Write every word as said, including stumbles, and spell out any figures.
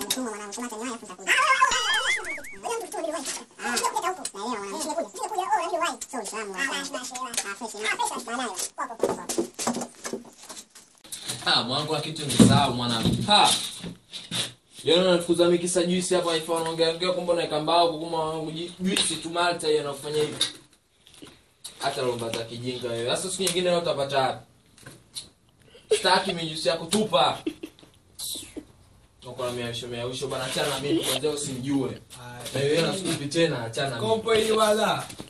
Ah, mwanangu kitu ni sawa mwanangu. Ha. Yona nafukuza mimi kisa juice hapa ifa anaongea ongea kumbe na kambao kukuma juice tu Malta yeye anafanya hivi. Hata lomba za kijinga wewe. Sasa siku nyingine leo utapata wapi? Sitaki mimi juice yako tupa. Noko na mimi aisho mimi aisho bana achana mimi kwanza usimjue. Na wewe na sikupi tena achana mimi. Kompo hili wala.